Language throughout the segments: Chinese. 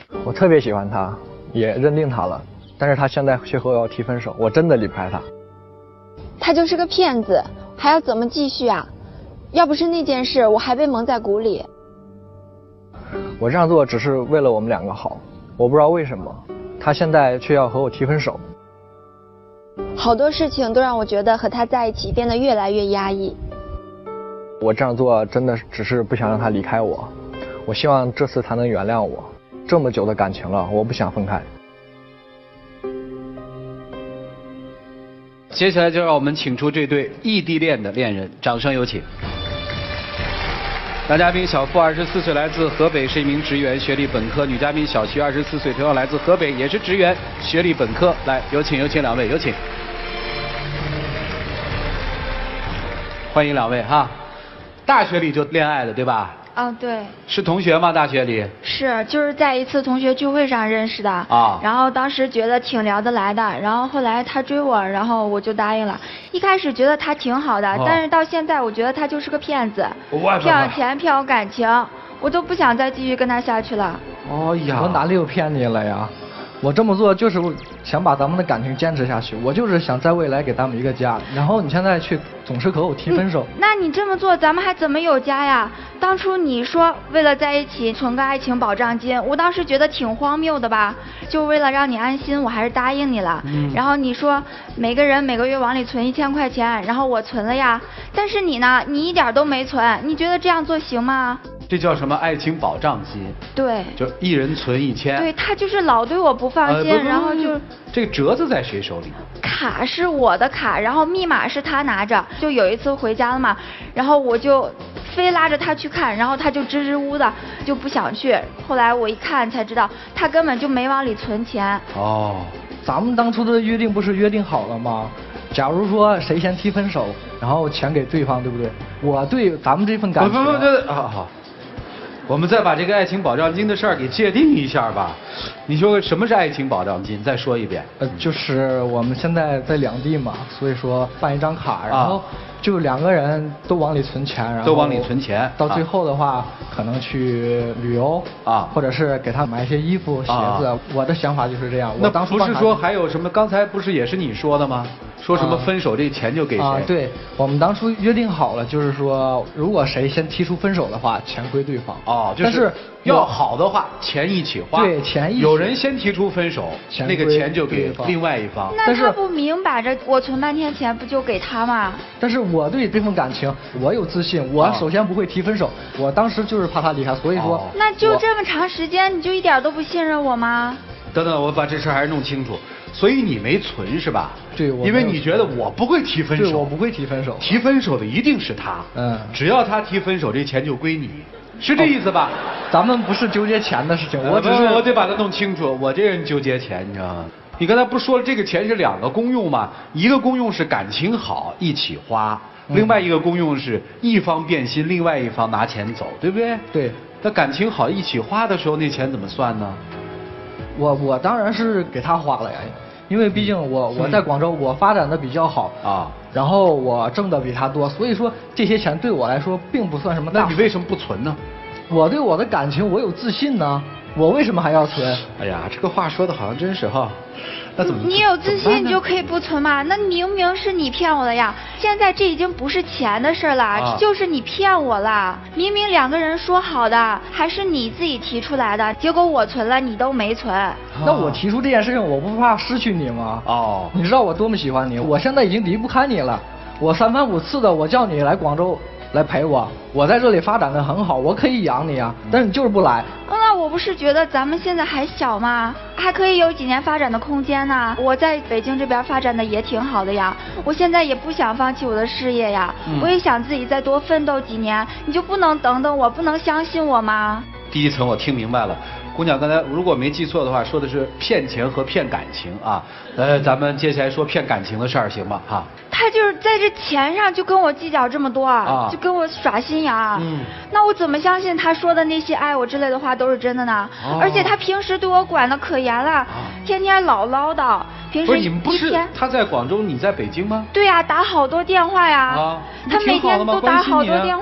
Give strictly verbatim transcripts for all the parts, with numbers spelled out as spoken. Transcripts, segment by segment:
我特别喜欢他，也认定他了，但是他现在却和我要提分手，我真的离不开他。 他就是个骗子，还要怎么继续啊？要不是那件事，我还被蒙在鼓里。 我这样做只是为了我们两个好，我不知道为什么，他现在却要和我提分手。 好多事情都让我觉得和他在一起变得越来越压抑。 我这样做真的只是不想让他离开我，我希望这次他能原谅我。这么久的感情了，我不想分开。 接下来就让我们请出这对异地恋的恋人，掌声有请。男嘉宾小付二十四岁，来自河北，是一名职员，学历本科；女嘉宾小徐二十四岁，同样来自河北，也是职员，学历本科。来，有请有请两位，有请。欢迎两位哈。大学里就恋爱的对吧？ 哦，对。 是同学吗？大学里？ 是，就是在一次同学聚会上认识的。啊。然后当时觉得挺聊得来的，然后后来他追我，然后我就答应了。一开始觉得他挺好的，哦、但是到现在我觉得他就是个骗子，骗我钱，骗我感情，我都不想再继续跟他下去了。 哦呀，我哪里有骗你了呀？我这么做就是想把咱们的感情坚持下去，我就是想在未来给他们一个家。然后你现在却总是和我提分手、 嗯、那你这么做咱们还怎么有家呀？当初你说为了在一起存个爱情保障金，我当时觉得挺荒谬的吧，就为了让你安心我还是答应你了、嗯、然后你说每个人每个月往里存一千块钱，然后我存了呀，但是你呢，你一点都没存，你觉得这样做行吗？ 这叫什么爱情保障金？ 对， 就一人存一千。 对，他就是老对我不放心、呃、然后就这个折子在谁手里？ 卡是我的卡，然后密码是他拿着。就有一次回家了嘛，然后我就非拉着他去看，然后他就支支吾吾的就不想去。后来我一看才知道，他根本就没往里存钱。 哦，咱们当初的约定不是约定好了吗？假如说谁先提分手，然后钱给对方，对不对？我对咱们这份感情。 不不不不，好好。我们再把这个爱情保障金的事儿给界定一下吧。你说什么是爱情保障金？再说一遍。 呃，就是我们现在在两地嘛，所以说办一张卡，然后就两个人都往里存钱，然后都往里存钱。 到最后的话，啊、可能去旅游啊，或者是给他买一些衣服、鞋子。啊、我的想法就是这样。 那我当初不是说还有什么？刚才不是也是你说的吗？说什么分手这钱就给谁？ 啊，对，我们当初约定好了，就是说如果谁先提出分手的话，钱归对方。 哦，就是、但是要好的话，钱一起花。 对，钱一起。 有人先提出分手，那个钱就给另外一方。 那他不明摆着我存半天钱不就给他吗？ 但是我对这份感情我有自信，我首先不会提分手，我当时就是怕他离开，所以说。哦、 那就这么长时间，你就一点都不信任我吗？ 等等，我把这事还是弄清楚。所以你没存是吧？ 对，我因为你觉得我不会提分手。 对，我不会提分手。 提分手的一定是他。嗯。只要他提分手，这钱就归你，是这意思吧？ 哦、咱们不是纠结钱的事情，我只是我得把它弄清楚。我这人纠结钱，你知道吗？你刚才不说了，这个钱是两个功用吗？一个功用是感情好一起花，嗯、另外一个功用是一方变心，另外一方拿钱走，对不对？ 对。 那感情好一起花的时候，那钱怎么算呢？ 我我当然是给他花了呀。因为毕竟我我在广州我发展的比较好啊，然后我挣的比他多，所以说这些钱对我来说并不算什么大。 那你为什么不存呢？ 我对我的感情我有自信呢，我为什么还要存？ 哎呀，这个话说的好像真是哈。那怎么？ 你有自信你就可以不存嘛？那明明是你骗我的呀！现在这已经不是钱的事了，啊、就是你骗我了。明明两个人说好的，还是你自己提出来的，结果我存了，你都没存。啊、 那我提出这件事情，我不怕失去你吗？哦，你知道我多么喜欢你，我现在已经离不开你了。我三番五次的我叫你来广州来陪我，我在这里发展的很好，我可以养你啊，但是你就是不来。 那我不是觉得咱们现在还小吗？还可以有几年发展的空间呢。我在北京这边发展的也挺好的呀，我现在也不想放弃我的事业呀，嗯、我也想自己再多奋斗几年，你就不能等等我，不能相信我吗？ 第一层我听明白了。姑娘刚才如果没记错的话，说的是骗钱和骗感情啊。呃，咱们接下来说骗感情的事儿，行吗？哈。 他就是在这钱上就跟我计较这么多，啊、就跟我耍心眼儿。嗯。那我怎么相信他说的那些爱我之类的话都是真的呢？哦、而且他平时对我管的可严了，啊、天天老唠叨。平时不是你们不是他在广州，你在北京吗？ 对呀、啊，打好多电话呀。啊。他每天都打好多电话，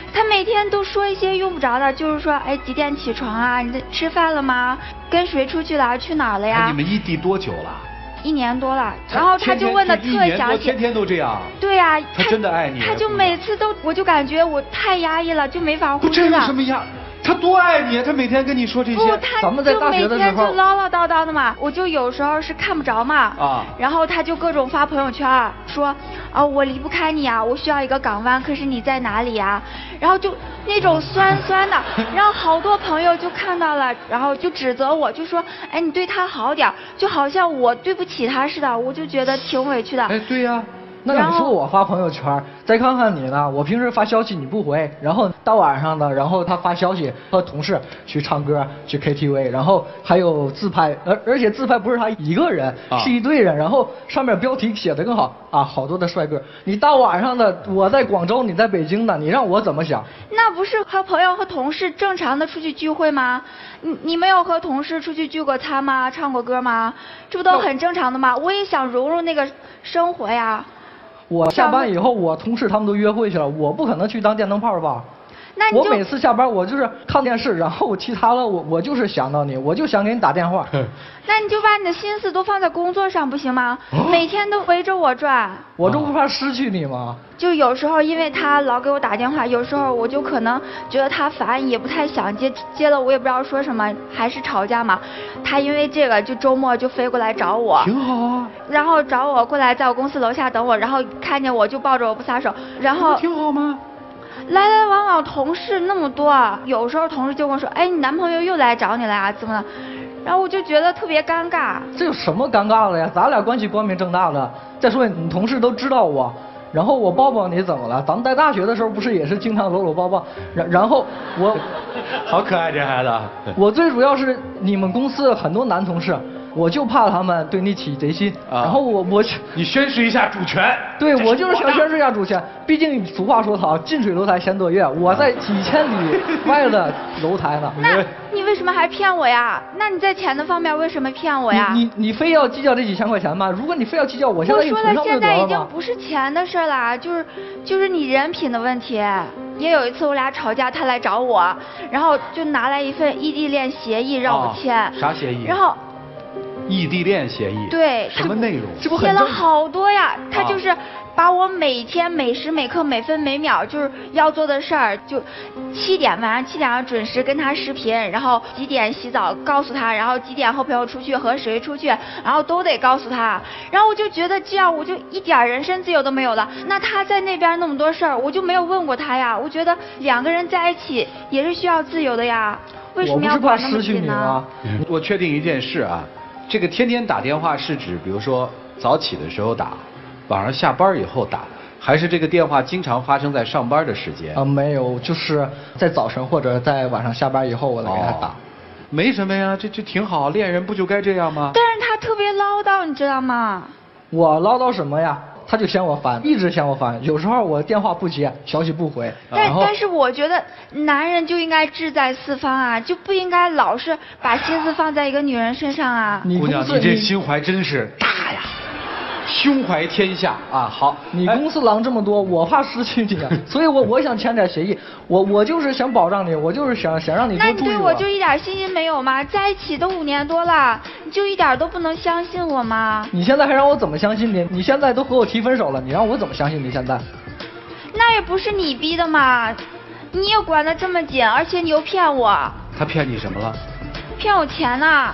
他每天都说一些用不着的，就是说，哎，几点起床啊？你吃饭了吗？跟谁出去了？去哪儿了呀？ 哎、你们异地多久了？ 一年多了，然后他就问的特详细， 天天都这样。 对呀、啊， 他真的爱你。 他就每次都，我就感觉我太压抑了，就没法呼吸了。 这有什么压？他多爱你，他每天跟你说这些。 不，他咱们在大学的时候就每天就唠唠叨叨的嘛，我就有时候是看不着嘛。 啊。 然后他就各种发朋友圈说，啊，我离不开你啊，我需要一个港湾，可是你在哪里呀？然后就那种酸酸的，然后好多朋友就看到了，然后就指责我，就说，哎，你对他好点，就好像我对不起他似的，我就觉得挺委屈的。 哎，对呀、啊。 那你说我发朋友圈，再看看你呢？我平时发消息你不回，然后到晚上的，然后他发消息和同事去唱歌、去 K T V， 然后还有自拍，而而且自拍不是他一个人，啊、是一堆人，然后上面标题写的更好啊，好多的帅哥。你大晚上的，我在广州，你在北京呢，你让我怎么想？ 那不是和朋友和同事正常的出去聚会吗？你你没有和同事出去聚过餐吗？唱过歌吗？这不都很正常的吗？我也想融入那个生活呀。 我下班以后，我同事他们都约会去了，我不可能去当电灯泡吧？ 那你我每次下班我就是看电视，然后其他了我我就是想到你，我就想给你打电话。 那你就把你的心思都放在工作上不行吗？哦、每天都围着我转。 我这不怕失去你吗？ 就有时候因为他老给我打电话，有时候我就可能觉得他烦，也不太想接，接了我也不知道说什么，还是吵架嘛。他因为这个就周末就飞过来找我。 挺好啊。 然后找我过来在我公司楼下等我，然后看见我就抱着我不撒手，然后。 挺好吗？ 来来往往同事那么多，有时候同事就跟我说，哎，你男朋友又来找你了呀，怎么了？然后我就觉得特别尴尬。 这有什么尴尬的呀？咱俩关系光明正大的。再说你同事都知道我，然后我抱抱你怎么了？咱们在大学的时候不是也是经常搂搂抱抱？然然后我， 好可爱这孩子。 我最主要是你们公司很多男同事。我就怕他们对你起贼心，啊、然后我我你宣示一下主权。 对，我就是想宣示一下主权。毕竟俗话说得好，近水楼台先得月，我在几千里外的楼台呢。 那你为什么还骗我呀？那你在钱的方面为什么骗我呀？ 你你你非要计较这几千块钱吗？如果你非要计较，我现在我说了，现在已经不是钱的事了，就是就是你人品的问题。也有一次我俩吵架，他来找我，然后就拿来一份异地恋协议让我签。 哦、啥协议？ 然后。 异地恋协议。 对。 什么内容？ 写了好多呀，他就是把我每天每时每刻每分每秒就是要做的事儿，就七点晚上七点要准时跟他视频，然后几点洗澡告诉他，然后几点和朋友出去和谁出去，然后都得告诉他。然后我就觉得这样我就一点人身自由都没有了。那他在那边那么多事儿，我就没有问过他呀。我觉得两个人在一起也是需要自由的呀，为什么要管那么紧呢？ 我确定一件事啊。这个天天打电话是指，比如说早起的时候打，晚上下班以后打，还是这个电话经常发生在上班的时间？ 啊，没有，就是在早晨或者在晚上下班以后我来给他打。哦、 没什么呀，这这挺好，恋人不就该这样吗？ 但是他特别唠叨，你知道吗？ 我唠叨什么呀？他就嫌我烦，一直嫌我烦。有时候我电话不接，消息不回。 但但是我觉得男人就应该志在四方啊，就不应该老是把心思放在一个女人身上啊。 姑娘，你这心怀真是大呀，胸怀天下啊！好， 你公司狼这么多，我怕失去你啊，所以我我想签点协议，我我就是想保障你，我就是想想让你多注意我。 那你对我就一点信心没有吗？在一起都五年多了，你就一点都不能相信我吗？ 你现在还让我怎么相信你？你现在都和我提分手了，你让我怎么相信你现在？ 那也不是你逼的嘛，你也管得这么紧，而且你又骗我。 他骗你什么了？ 骗我钱呐。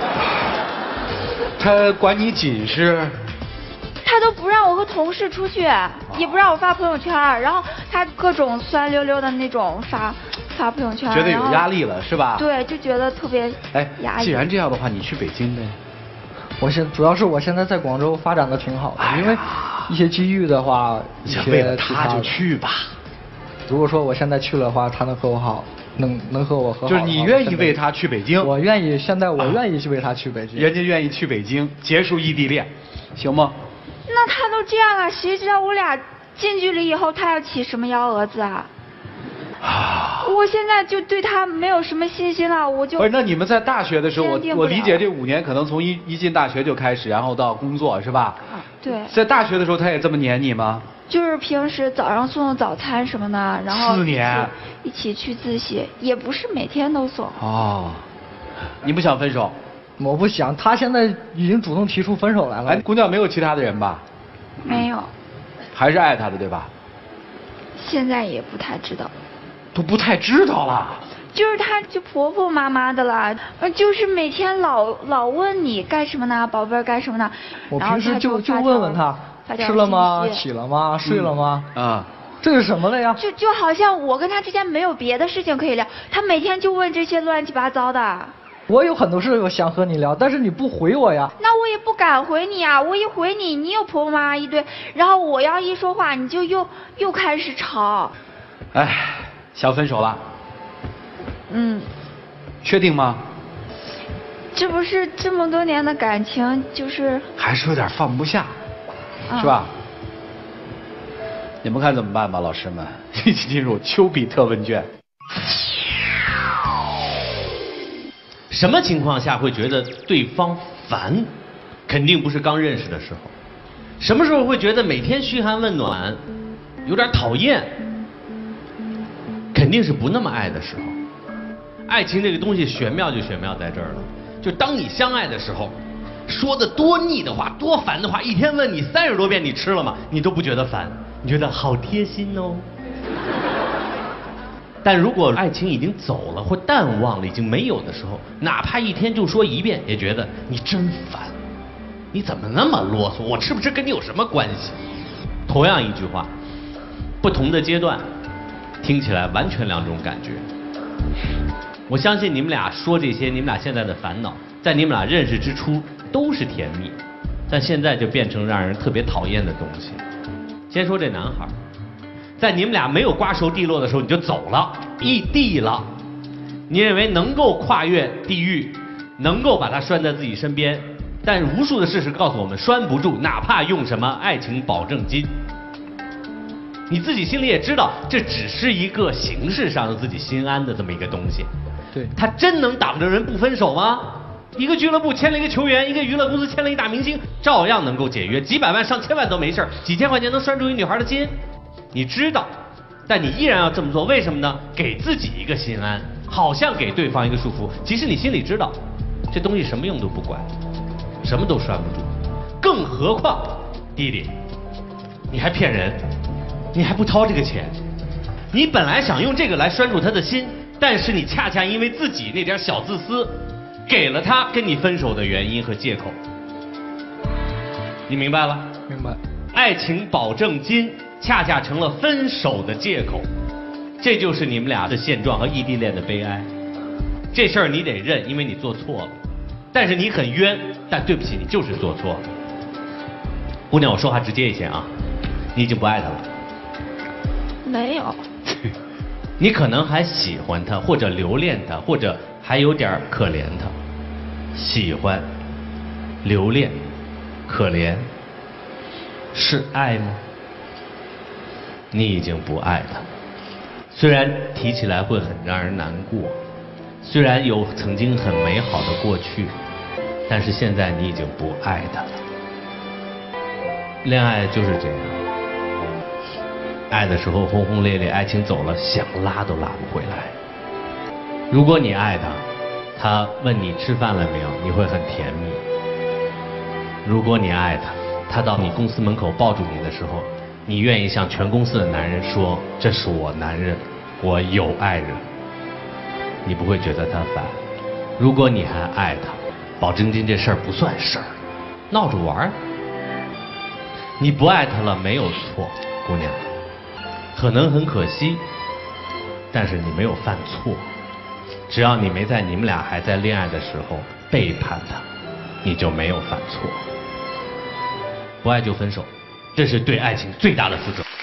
他管你紧是？ 他都不让我和同事出去，也不让我发朋友圈，然后他各种酸溜溜的那种发发朋友圈， 觉得有压力了是吧？ 对，就觉得特别压抑。 哎，既然这样的话，你去北京呗。 我现主要是我现在在广州发展的挺好的，哎、因为一些机遇的话，一些为了他就去吧。 如果说我现在去了的话，他能和我好，能能和我和好。 就是你愿意为他去北京？ 我愿意，现在我愿意去为他去北京。 人家愿意去北京结束异地恋，行吗？ 那他都这样了，谁知道我俩近距离以后他要起什么幺蛾子啊？啊！我现在就对他没有什么信心了，我就不是。那你们在大学的时候，我我理解这五年可能从一一进大学就开始，然后到工作是吧？ 对。 在大学的时候他也这么黏你吗？ 就是平时早上送送早餐什么的，然后四年一起去自习，也不是每天都送。 哦，你不想分手？ 我不想，他现在已经主动提出分手来了。 哎，姑娘没有其他的人吧？ 没有。 还是爱他的对吧？ 现在也不太知道。 都不太知道了。 就是他就婆婆妈妈的啦，呃，就是每天老老问你干什么呢，宝贝儿干什么呢？ 我平时就就问问他，吃了吗？起了吗？睡了吗？ 啊， 这是什么了呀？ 就就好像我跟他之间没有别的事情可以聊，他每天就问这些乱七八糟的。 我有很多事想和你聊，但是你不回我呀。 那我也不敢回你啊，我一回你，你有婆婆妈妈一堆，然后我要一说话，你就又又开始吵。 哎，想分手了？ 嗯。 确定吗？ 这不是这么多年的感情，就是还是有点放不下， 嗯、 是吧？你们看怎么办吧，老师们，一起进入丘比特问卷。 什么情况下会觉得对方烦？肯定不是刚认识的时候。什么时候会觉得每天嘘寒问暖有点讨厌？肯定是不那么爱的时候。爱情这个东西玄妙就玄妙在这儿了，就当你相爱的时候，说的多腻的话，多烦的话，一天问你三十多遍你吃了吗，你都不觉得烦，你觉得好贴心哦。但如果爱情已经走了或淡忘了，已经没有的时候，哪怕一天就说一遍，也觉得你真烦，你怎么那么啰嗦，我吃不吃跟你有什么关系？同样一句话，不同的阶段听起来完全两种感觉。我相信你们俩说这些，你们俩现在的烦恼，在你们俩认识之初都是甜蜜，但现在就变成让人特别讨厌的东西。先说这男孩，在你们俩没有瓜熟蒂落的时候你就走了，异地了。你认为能够跨越地狱，能够把他拴在自己身边，但无数的事实告诉我们拴不住，哪怕用什么爱情保证金。你自己心里也知道，这只是一个形式上让自己心安的这么一个东西。 对， 他真能挡着人不分手吗？一个俱乐部签了一个球员，一个娱乐公司签了一大明星，照样能够解约，几百万上千万都没事，几千块钱能拴住一女孩的心。你知道，但你依然要这么做，为什么呢？给自己一个心安，好像给对方一个束缚，其实你心里知道，这东西什么用都不管，什么都拴不住。更何况，弟弟，你还骗人，你还不掏这个钱，你本来想用这个来拴住他的心，但是你恰恰因为自己那点小自私，给了他跟你分手的原因和借口。你明白了？ 明白。 爱情保证金恰恰成了分手的借口，这就是你们俩的现状和异地恋的悲哀。这事儿你得认，因为你做错了，但是你很冤，但对不起，你就是做错了。姑娘，我说话直接一些啊，你已经不爱他了。 没有。 你可能还喜欢他，或者留恋他，或者还有点可怜他。喜欢、留恋、可怜，是爱吗？你已经不爱他，虽然提起来会很让人难过，虽然有曾经很美好的过去，但是现在你已经不爱他了。恋爱就是这样，爱的时候轰轰烈烈，爱情走了想拉都拉不回来。如果你爱他，他问你吃饭了没有，你会很甜蜜。如果你爱他，他到你公司门口抱住你的时候，你愿意向全公司的男人说，这是我男人，我有爱人。你不会觉得他烦。如果你还爱他，保证金这事儿不算事儿，闹着玩儿。你不爱他了没有错，姑娘，可能很可惜，但是你没有犯错。只要你没在你们俩还在恋爱的时候背叛他，你就没有犯错。不爱就分手，这是对爱情最大的负责。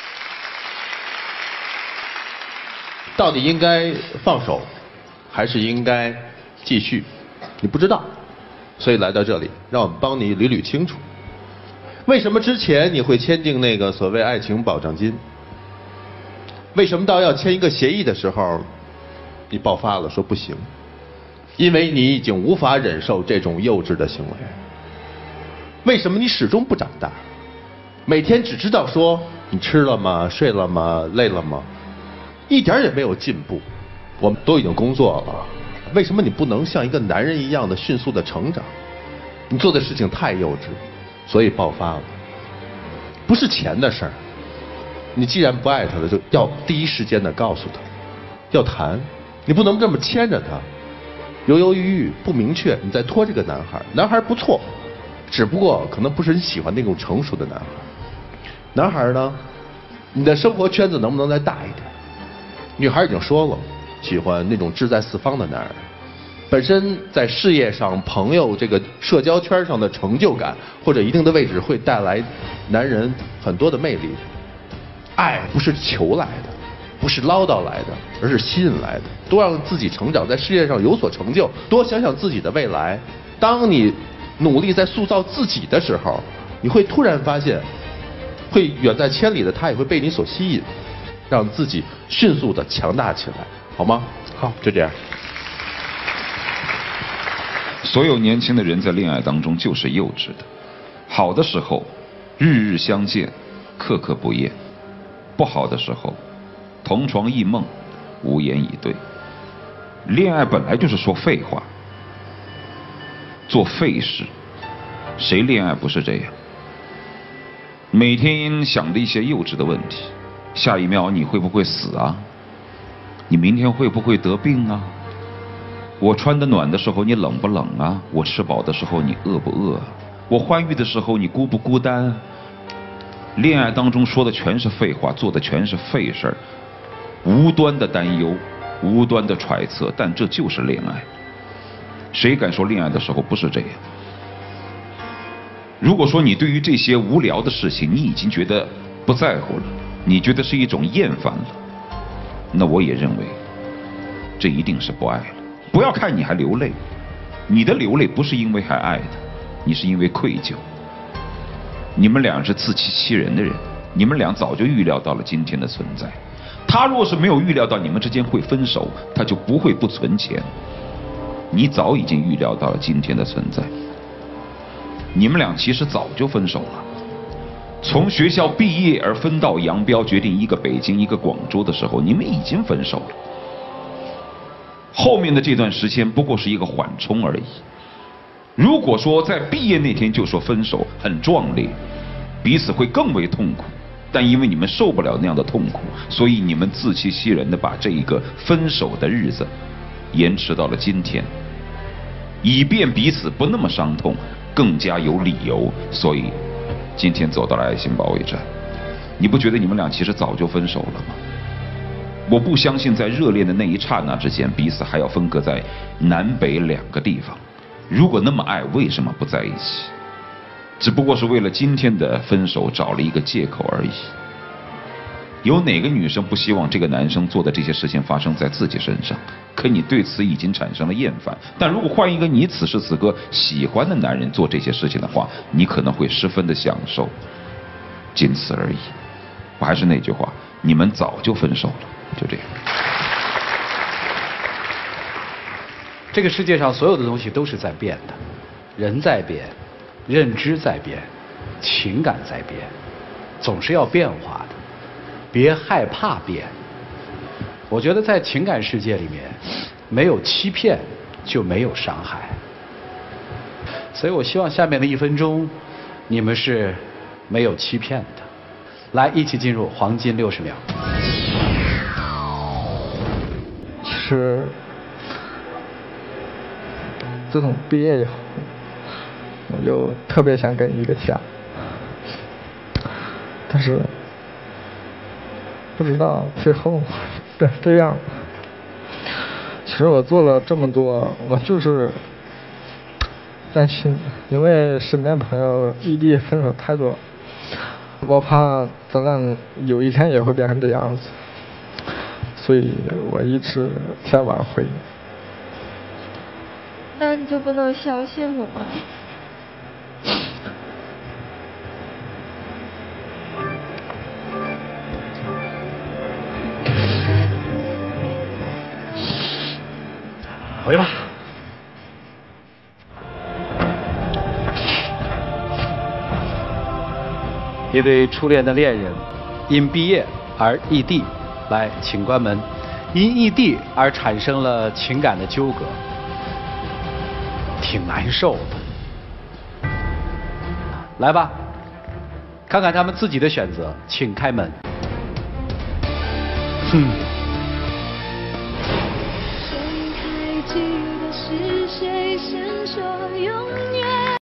到底应该放手，还是应该继续？你不知道，所以来到这里，让我们帮你捋捋清楚。为什么之前你会签订那个所谓爱情保障金？为什么到要签一个协议的时候，你爆发了，说不行？因为你已经无法忍受这种幼稚的行为。为什么你始终不长大？每天只知道说你吃了吗？睡了吗？累了吗？一点也没有进步。我们都已经工作了，为什么你不能像一个男人一样的迅速的成长？你做的事情太幼稚，所以爆发了。不是钱的事儿，你既然不爱他了，就要第一时间的告诉他，要谈，你不能这么牵着他，犹犹豫豫不明确，你在拖这个男孩。男孩不错，只不过可能不是你喜欢那种成熟的男孩。男孩呢，你的生活圈子能不能再大一点？女孩已经说了，喜欢那种志在四方的男人，本身在事业上、朋友这个社交圈上的成就感或者一定的位置，会带来男人很多的魅力。爱不是求来的，不是唠叨来的，而是吸引来的。多让自己成长，在事业上有所成就，多想想自己的未来。当你努力在塑造自己的时候，你会突然发现，会远在千里的他也会被你所吸引，让自己迅速的强大起来，好吗？好，就这样。 所有年轻的人在恋爱当中就是幼稚的，好的时候日日相见，刻刻不厌；不好的时候同床异梦，无言以对。恋爱本来就是说废话，做废事，谁恋爱不是这样？每天想着一些幼稚的问题，下一秒你会不会死啊？你明天会不会得病啊？我穿得暖的时候你冷不冷啊？我吃饱的时候你饿不饿？我欢愉的时候你孤不孤单？恋爱当中说的全是废话，做的全是废事儿，无端的担忧，无端的揣测，但这就是恋爱。谁敢说恋爱的时候不是这样？如果说你对于这些无聊的事情你已经觉得不在乎了，你觉得是一种厌烦了，那我也认为这一定是不爱了。不要看你还流泪，你的流泪不是因为还爱他，你是因为愧疚。你们俩是自欺欺人的人，你们俩早就预料到了今天的存在。他若是没有预料到你们之间会分手，他就不会不存钱。你早已经预料到了今天的存在。你们俩其实早就分手了，从学校毕业而分道扬镳，决定一个北京一个广州的时候，你们已经分手了。后面的这段时间不过是一个缓冲而已。如果说在毕业那天就说分手，很壮烈，彼此会更为痛苦，但因为你们受不了那样的痛苦，所以你们自欺欺人的把这一个分手的日子延迟到了今天，以便彼此不那么伤痛，更加有理由，所以今天走到了爱情保卫战。你不觉得你们俩其实早就分手了吗？我不相信在热恋的那一刹那之间，彼此还要分隔在南北两个地方。如果那么爱，为什么不在一起？只不过是为了今天的分手找了一个借口而已。有哪个女生不希望这个男生做的这些事情发生在自己身上？可你对此已经产生了厌烦。但如果换一个你此时此刻喜欢的男人做这些事情的话，你可能会十分的享受，仅此而已。我还是那句话，你们早就分手了，就这样。 这个世界上所有的东西都是在变的，人在变，认知在变，情感在变，总是要变化的，别害怕变。我觉得在情感世界里面，没有欺骗就没有伤害。所以我希望下面的一分钟，你们是没有欺骗的。来，一起进入黄金六十秒。 其实自从毕业以后，我就特别想跟一个家，但是不知道最后变这样。其实我做了这么多，我就是担心，因为身边朋友异地分手太多，我怕咱俩有一天也会变成这样子，所以我一直在挽回。 那你就不能相信我吗？ 回吧。一对初恋的恋人， 因毕业而异地，来，请关门。因异地而产生了情感的纠葛，挺难受的。来吧，看看他们自己的选择，请开门。哼。 谁还记得是谁先说永远？